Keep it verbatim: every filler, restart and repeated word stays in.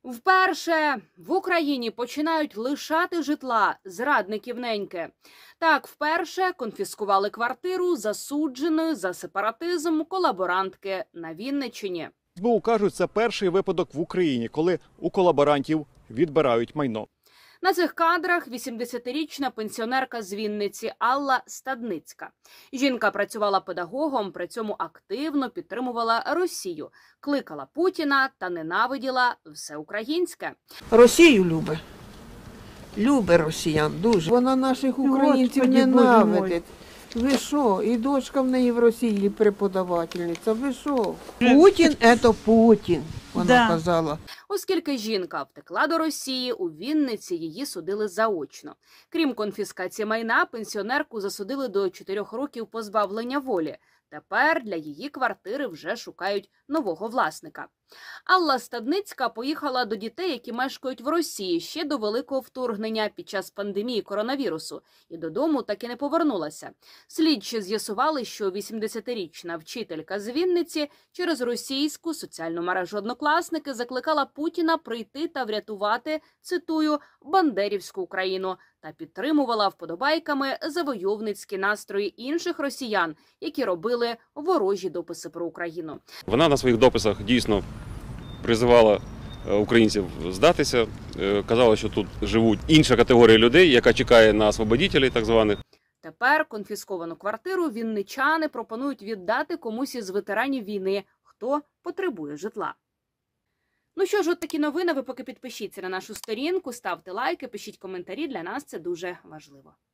Вперше в Україні починають лишати житла зрадників неньки. Так, вперше конфіскували квартиру засудженої за сепаратизм колаборантки на Вінниччині. ес бе у кажуть, це перший випадок в Україні, коли у колаборантів відбирають майно. На цих кадрах вісімдесятирічна пенсіонерка з Вінниці Алла Стадницька. Жінка працювала педагогом, при цьому активно підтримувала Росію, кликала Путіна та ненавиділа все українське. Росію любить. Любить росіян дуже. Вона наших українців Господи, ненавидить. Ви що? І дочка в неї в Росії преподавательниця. Ви що? Путін – це Путін, вона Да. казала. Оскільки жінка втекла до Росії, у Вінниці її судили заочно. Крім конфіскації майна, пенсіонерку засудили до чотирьох років позбавлення волі. Тепер для її квартири вже шукають нового власника. Алла Стадницька поїхала до дітей, які мешкають в Росії, ще до великого вторгнення під час пандемії коронавірусу. І додому так і не повернулася. Слідчі з'ясували, що вісімдесятирічна вчителька з Вінниці через російську соціальну мережу «Однокласники» закликала Путіна прийти та врятувати, цитую, «бандерівську Україну» та підтримувала вподобайками завойовницькі настрої інших росіян, які робили ворожі дописи про Україну. Вона на своїх дописах дійсно призивала українців здатися, казала, що тут живуть інша категорія людей, яка чекає на освободітелів так званих. Тепер конфісковану квартиру вінничани пропонують віддати комусь із ветеранів війни, хто потребує житла. Ну що ж, от такі новини. Ви поки підпишіться на нашу сторінку, ставте лайки, пишіть коментарі. Для нас це дуже важливо.